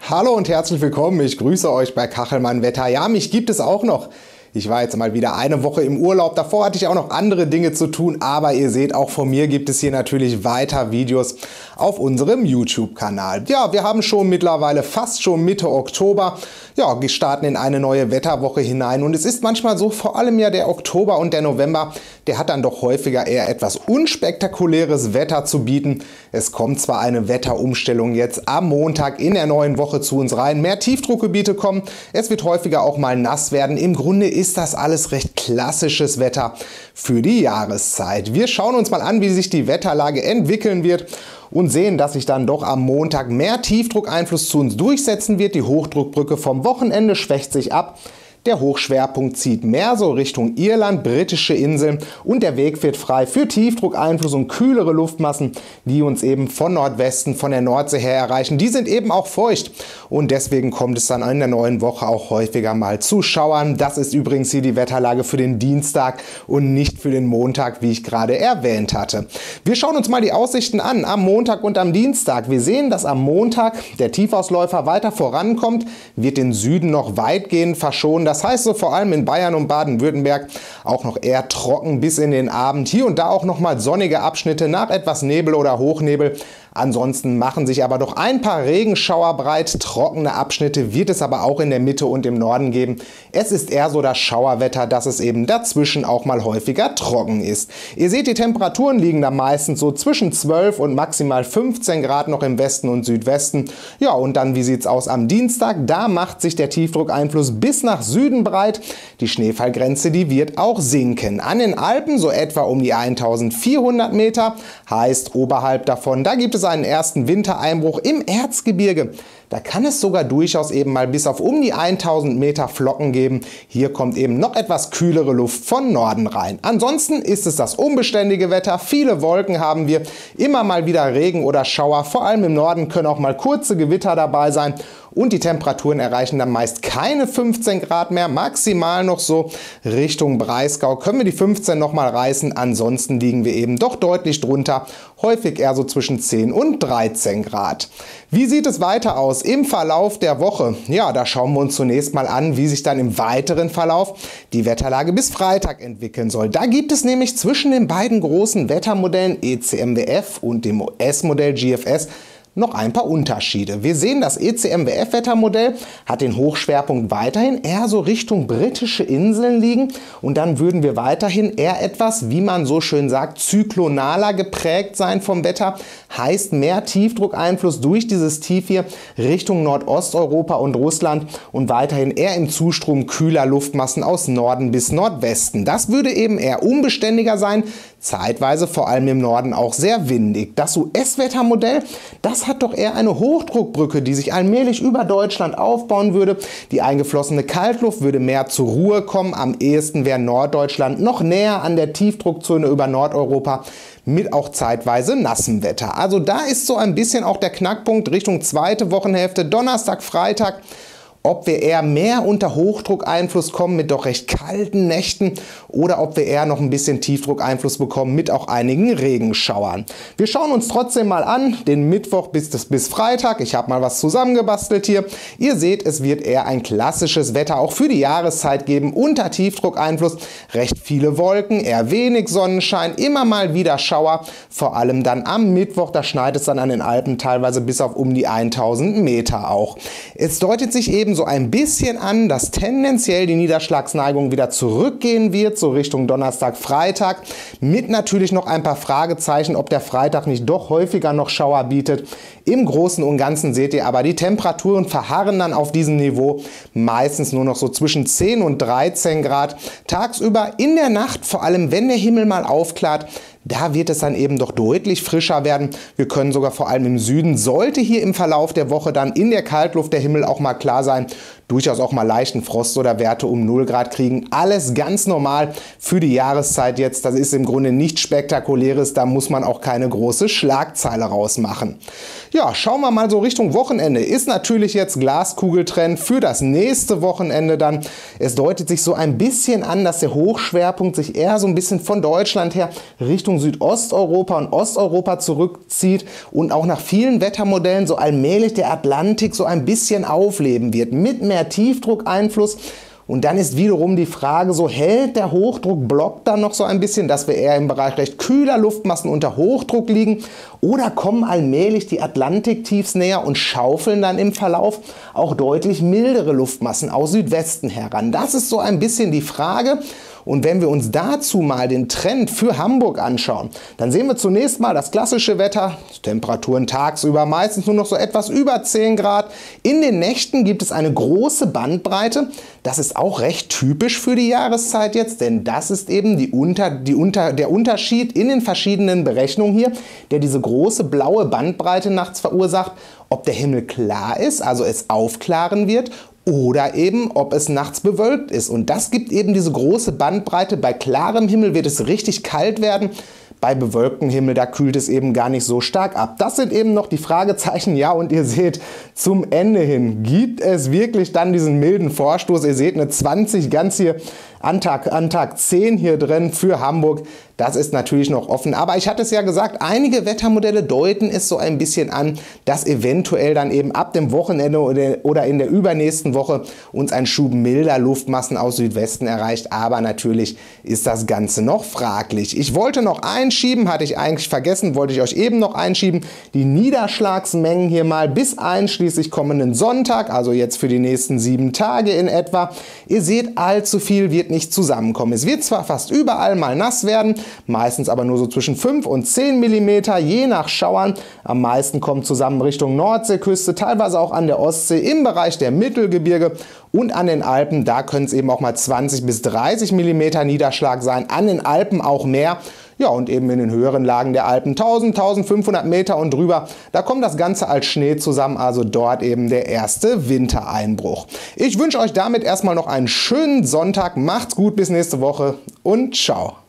Hallo und herzlich willkommen, ich grüße euch bei Kachelmann Wetter. Ja, mich gibt es auch noch. Ich war jetzt mal wieder eine Woche im Urlaub, davor hatte ich auch noch andere Dinge zu tun, aber ihr seht, auch von mir gibt es hier natürlich weiter Videos auf unserem YouTube-Kanal. Ja, wir haben schon mittlerweile fast schon Mitte Oktober. Ja, wir starten in eine neue Wetterwoche hinein und es ist manchmal so, vor allem ja der Oktober und der November, der hat dann doch häufiger eher etwas unspektakuläres Wetter zu bieten. Es kommt zwar eine Wetterumstellung jetzt am Montag in der neuen Woche zu uns rein, mehr Tiefdruckgebiete kommen, es wird häufiger auch mal nass werden. Im Grunde ist das alles recht klassisches Wetter für die Jahreszeit. Wir schauen uns mal an, wie sich die Wetterlage entwickeln wird und sehen, dass sich dann doch am Montag mehr Tiefdruckeinfluss zu uns durchsetzen wird. Die Hochdruckbrücke vom Wochenende schwächt sich ab. Der Hochschwerpunkt zieht mehr so Richtung Irland, britische Inseln und der Weg wird frei für Tiefdruckeinfluss und kühlere Luftmassen, die uns eben von Nordwesten, von der Nordsee her erreichen. Die sind eben auch feucht und deswegen kommt es dann in der neuen Woche auch häufiger mal zu Schauern. Das ist übrigens hier die Wetterlage für den Dienstag und nicht für den Montag, wie ich gerade erwähnt hatte. Wir schauen uns mal die Aussichten an am Montag und am Dienstag. Wir sehen, dass am Montag der Tiefausläufer weiter vorankommt, wird den Süden noch weitgehend verschonen. Das heißt so vor allem in Bayern und Baden-Württemberg auch noch eher trocken bis in den Abend. Hier und da auch noch mal sonnige Abschnitte nach etwas Nebel oder Hochnebel. Ansonsten machen sich aber doch ein paar Regenschauer breit. Trockene Abschnitte wird es aber auch in der Mitte und im Norden geben. Es ist eher so das Schauerwetter, dass es eben dazwischen auch mal häufiger trocken ist. Ihr seht, die Temperaturen liegen da meistens so zwischen 12 und maximal 15 Grad noch im Westen und Südwesten. Ja, und dann, wie sieht es aus am Dienstag? Da macht sich der Tiefdruckeinfluss bis nach Süden breit. Die Schneefallgrenze, die wird auch sinken. An den Alpen so etwa um die 1400 Meter, heißt oberhalb davon, da gibt es einen ersten Wintereinbruch im Erzgebirge. Da kann es sogar durchaus eben mal bis auf um die 1000 Meter Flocken geben. Hier kommt eben noch etwas kühlere Luft von Norden rein. Ansonsten ist es das unbeständige Wetter. Viele Wolken haben wir, immer mal wieder Regen oder Schauer. Vor allem im Norden können auch mal kurze Gewitter dabei sein. Und die Temperaturen erreichen dann meist keine 15 Grad mehr, maximal noch so Richtung Breisgau. Können wir die 15 noch mal reißen, ansonsten liegen wir eben doch deutlich drunter, häufig eher so zwischen 10 und 13 Grad. Wie sieht es weiter aus im Verlauf der Woche? Ja, da schauen wir uns zunächst mal an, wie sich dann im weiteren Verlauf die Wetterlage bis Freitag entwickeln soll. Da gibt es nämlich zwischen den beiden großen Wettermodellen ECMWF und dem US-Modell GFS noch ein paar Unterschiede. Wir sehen, das ECMWF-Wettermodell hat den Hochschwerpunkt weiterhin eher so Richtung britische Inseln liegen und dann würden wir weiterhin eher etwas, wie man so schön sagt, zyklonaler geprägt sein vom Wetter. Heißt mehr Tiefdruckeinfluss durch dieses Tief hier Richtung Nordosteuropa und Russland und weiterhin eher im Zustrom kühler Luftmassen aus Norden bis Nordwesten. Das würde eben eher unbeständiger sein, zeitweise vor allem im Norden auch sehr windig. Das US-Wettermodell, das hat doch eher eine Hochdruckbrücke, die sich allmählich über Deutschland aufbauen würde. Die eingeflossene Kaltluft würde mehr zur Ruhe kommen. Am ehesten wäre Norddeutschland noch näher an der Tiefdruckzone über Nordeuropa mit auch zeitweise nassem Wetter. Also da ist so ein bisschen auch der Knackpunkt Richtung zweite Wochenhälfte, Donnerstag, Freitag. Ob wir eher mehr unter Hochdruckeinfluss kommen mit doch recht kalten Nächten oder ob wir eher noch ein bisschen Tiefdruckeinfluss bekommen mit auch einigen Regenschauern. Wir schauen uns trotzdem mal an, den Mittwoch bis Freitag. Ich habe mal was zusammengebastelt hier. Ihr seht, es wird eher ein klassisches Wetter auch für die Jahreszeit geben unter Tiefdruckeinfluss. Recht viele Wolken, eher wenig Sonnenschein, immer mal wieder Schauer. Vor allem dann am Mittwoch, da schneit es dann an den Alpen teilweise bis auf um die 1000 Meter auch. Es deutet sich eben so ein bisschen an, dass tendenziell die Niederschlagsneigung wieder zurückgehen wird, so Richtung Donnerstag, Freitag, mit natürlich noch ein paar Fragezeichen, ob der Freitag nicht doch häufiger noch Schauer bietet. Im Großen und Ganzen seht ihr aber, die Temperaturen verharren dann auf diesem Niveau, meistens nur noch so zwischen 10 und 13 Grad. Tagsüber in der Nacht, vor allem wenn der Himmel mal aufklart, da wird es dann eben doch deutlich frischer werden. Wir können sogar vor allem im Süden, sollte hier im Verlauf der Woche dann in der Kaltluft der Himmel auch mal klar sein, durchaus auch mal leichten Frost oder Werte um 0 Grad kriegen. Alles ganz normal für die Jahreszeit jetzt. Das ist im Grunde nichts Spektakuläres, da muss man auch keine große Schlagzeile rausmachen. Ja, schauen wir mal so Richtung Wochenende. Ist natürlich jetzt Glaskugeltrend für das nächste Wochenende dann. Es deutet sich so ein bisschen an, dass der Hochschwerpunkt sich eher so ein bisschen von Deutschland her Richtung Richtung Südosteuropa und Osteuropa zurückzieht und auch nach vielen Wettermodellen so allmählich der Atlantik so ein bisschen aufleben wird, mit mehr Tiefdruckeinfluss. Und dann ist wiederum die Frage, so hält der Hochdruckblock dann noch so ein bisschen, dass wir eher im Bereich recht kühler Luftmassen unter Hochdruck liegen, oder kommen allmählich die Atlantiktiefs näher und schaufeln dann im Verlauf auch deutlich mildere Luftmassen aus Südwesten heran. Das ist so ein bisschen die Frage. Und wenn wir uns dazu mal den Trend für Hamburg anschauen, dann sehen wir zunächst mal das klassische Wetter, Temperaturen tagsüber meistens nur noch so etwas über 10 Grad. In den Nächten gibt es eine große Bandbreite. Das ist auch recht typisch für die Jahreszeit jetzt, denn das ist eben der Unterschied in den verschiedenen Berechnungen hier, der diese große blaue Bandbreite nachts verursacht, ob der Himmel klar ist, also es aufklaren wird, oder eben, ob es nachts bewölkt ist. Und das gibt eben diese große Bandbreite. Bei klarem Himmel wird es richtig kalt werden. Bei bewölktem Himmel, da kühlt es eben gar nicht so stark ab. Das sind eben noch die Fragezeichen. Ja, und ihr seht, zum Ende hin gibt es wirklich dann diesen milden Vorstoß. Ihr seht eine 20 ganz hier an Tag 10 hier drin für Hamburg. Das ist natürlich noch offen. Aber ich hatte es ja gesagt, einige Wettermodelle deuten es so ein bisschen an, dass eventuell dann eben ab dem Wochenende oder in der übernächsten Woche uns ein Schub milder Luftmassen aus Südwesten erreicht. Aber natürlich ist das Ganze noch fraglich. Ich wollte noch einschieben, hatte ich eigentlich vergessen, wollte ich euch eben noch einschieben, die Niederschlagsmengen hier mal bis einschließlich kommenden Sonntag, also jetzt für die nächsten 7 Tage in etwa. Ihr seht, allzu viel wird nicht zusammenkommen. Es wird zwar fast überall mal nass werden, meistens aber nur so zwischen 5 und 10 mm, je nach Schauern. Am meisten kommt zusammen Richtung Nordseeküste, teilweise auch an der Ostsee, im Bereich der Mittelgebirge und an den Alpen. Da können es eben auch mal 20 bis 30 mm Niederschlag sein, an den Alpen auch mehr. Ja, und eben in den höheren Lagen der Alpen 1000, 1500 Meter und drüber, da kommt das Ganze als Schnee zusammen, also dort eben der erste Wintereinbruch. Ich wünsche euch damit erstmal noch einen schönen Sonntag, macht's gut, bis nächste Woche und ciao.